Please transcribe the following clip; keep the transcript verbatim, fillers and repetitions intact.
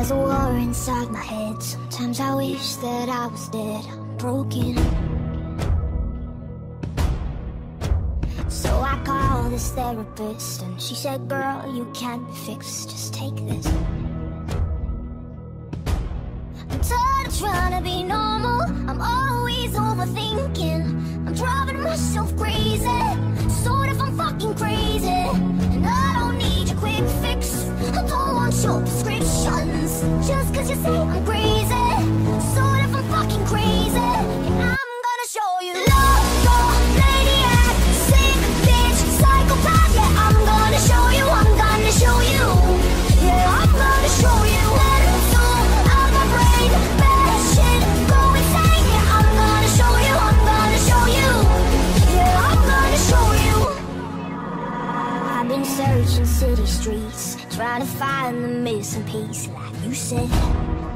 There's a war inside my head. Sometimes I wish that I was dead. I'm broken. So I called this therapist, and she said, girl, you can't be fixed, just take this. I'm tired of trying to be normal. I'm always overthinking. I'm driving myself crazy. Sort of, I'm fucking crazy. And I don't need your quick fix. I don't want your prescriptions. Just cause you say I'm crazy. Sort of, I'm fucking crazy. And I'm gonna show you. Loco, maniac, sick bitch, psychopath. Yeah, I'm gonna show you. I'm gonna show you. Yeah, I'm gonna show you. Let it go out my brain. Bad shit, go insane. Yeah, I'm gonna show you. I'm gonna show you. Yeah, I'm gonna show you. I've been searching city streets, trying to find the missing piece, like you said.